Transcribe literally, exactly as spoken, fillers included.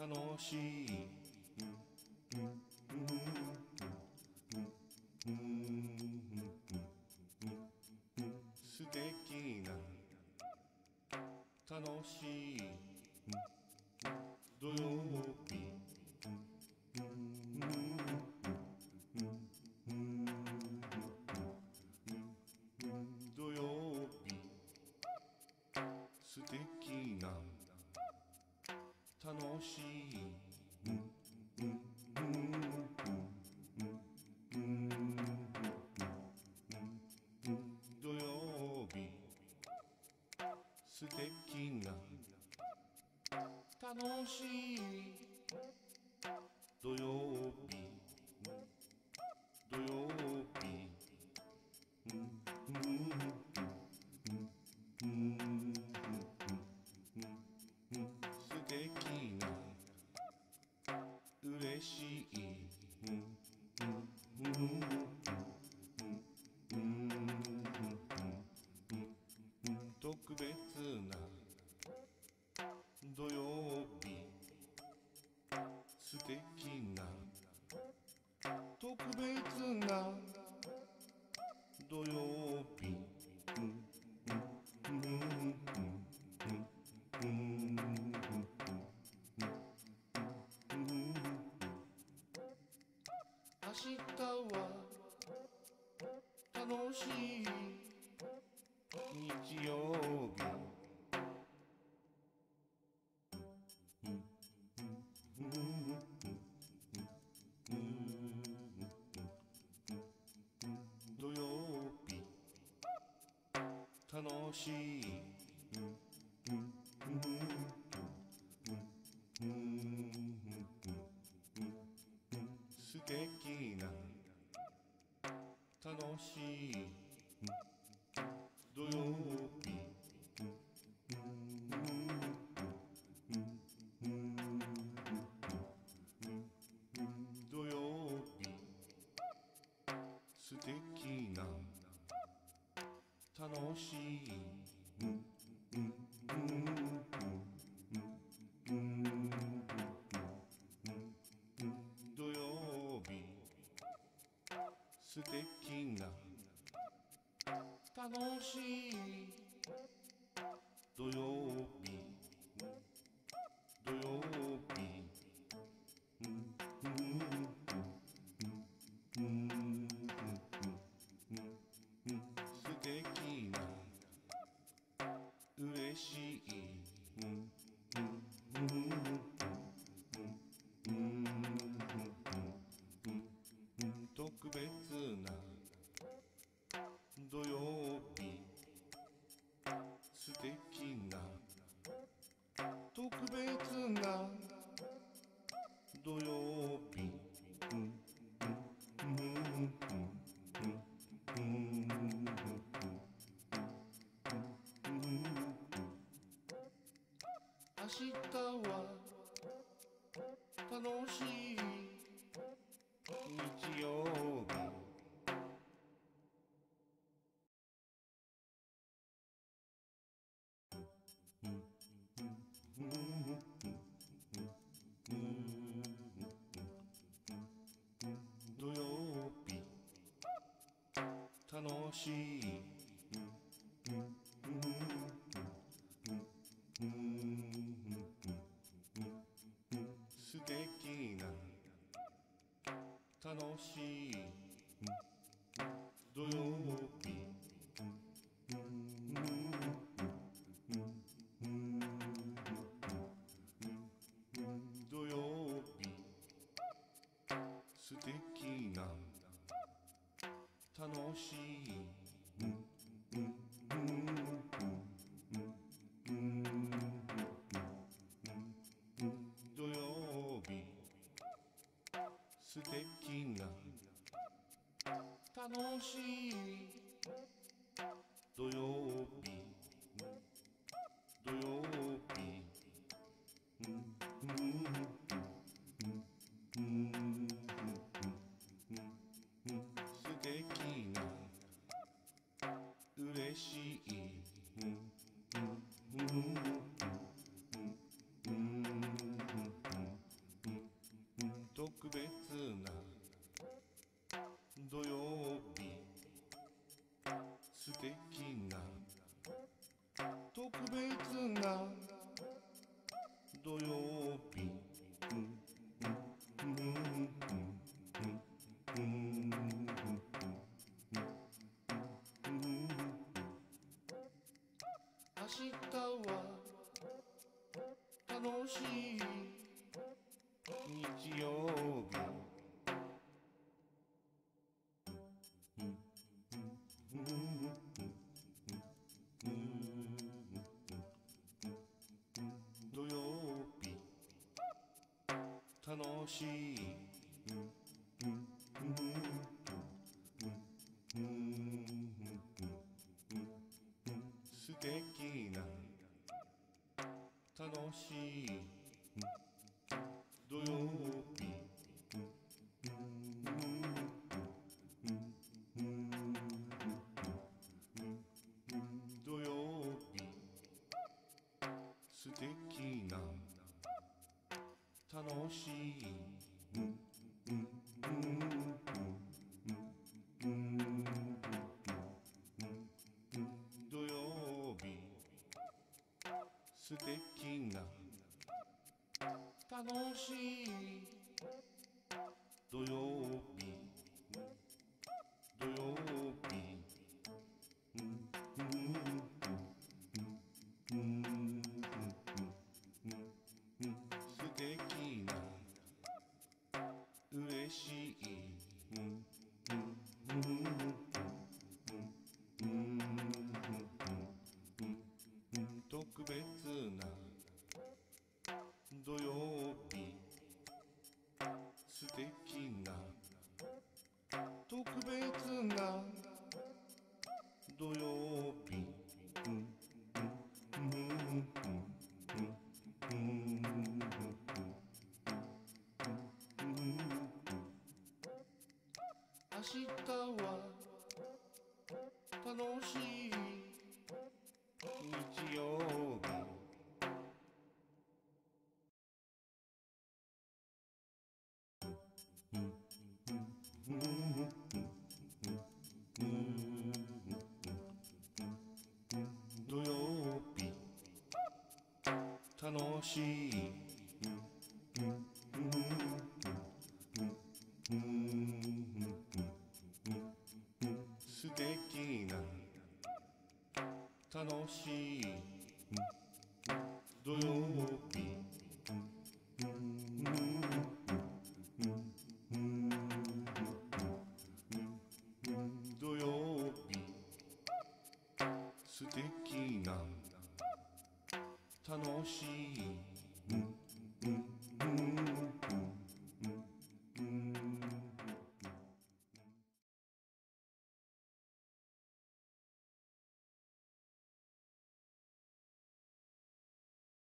楽しい素敵な楽しい土曜日土曜日素敵な楽しい土曜日素敵な楽しい土曜日土曜日素敵な嬉しい特別な土曜日素敵な特別な土曜日明日は楽しい日曜日土曜日楽しい素敵な楽しい土曜日土曜日素敵な楽しい土曜日素敵な楽しい土曜日土曜日素敵な嬉しい特別な土曜日素敵な特別な土曜日明日は楽しい日曜日土曜日楽しい素敵な楽しい土曜日土曜日素敵な楽しい土曜日素敵な楽しい土曜日土曜日素敵な嬉しい日は楽しい日曜日土曜日楽しい素敵な楽しい土曜日土曜日素敵な楽しい土曜日素敵な楽しい土曜日土曜日素敵な嬉しい特別な土曜日素敵な特別な土曜日明日は楽しい日曜日土曜日楽しい素敵な楽しい土曜日土曜日素敵な楽しい